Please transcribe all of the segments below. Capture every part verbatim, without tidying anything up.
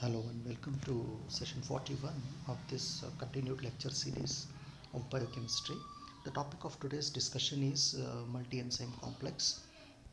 Hello and welcome to session forty-one of this uh, continued lecture series of biochemistry. The topic of today's discussion is uh, multi-enzyme complex.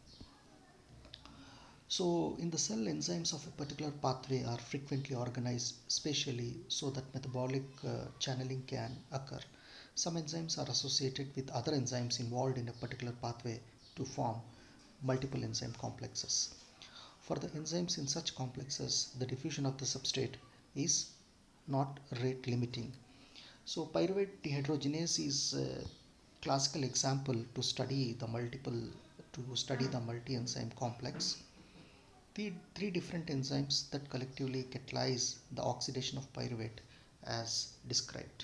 So in the cell, enzymes of a particular pathway are frequently organized spatially so that metabolic uh, channeling can occur. Some enzymes are associated with other enzymes involved in a particular pathway to form multiple enzyme complexes. For the enzymes in such complexes, the diffusion of the substrate is not rate limiting. So pyruvate dehydrogenase is a classical example to study the multiple to study the multi-enzyme complex. The three different enzymes that collectively catalyze the oxidation of pyruvate as described.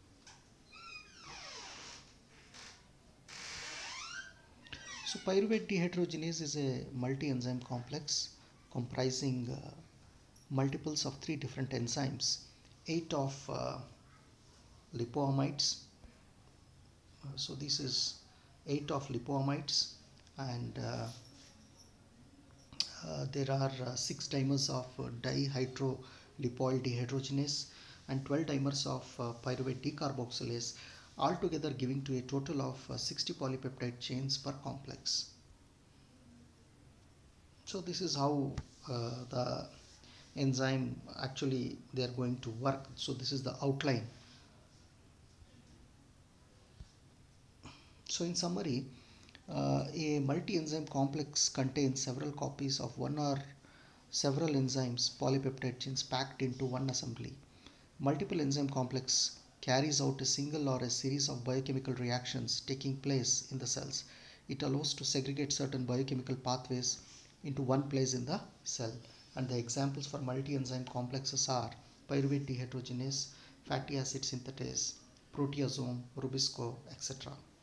So pyruvate dehydrogenase is a multi-enzyme complex comprising uh, multiples of three different enzymes, eight of uh, lipoamides. Uh, so this is eight of lipoamides, and uh, uh, there are uh, six dimers of uh, dihydrolipoyl dehydrogenase and twelve dimers of uh, pyruvate decarboxylase, altogether giving to a total of uh, sixty polypeptide chains per complex. So this is how uh, the enzyme actually they are going to work. So this is the outline. So in summary, uh, a multi-enzyme complex contains several copies of one or several enzymes polypeptide chains packed into one assembly. Multiple enzyme complex carries out a single or a series of biochemical reactions taking place in the cells. It allows to segregate certain biochemical pathways into one place in the cell. And the examples for multi-enzyme complexes are pyruvate dehydrogenase, fatty acid synthetase, proteasome, rubisco, et cetera.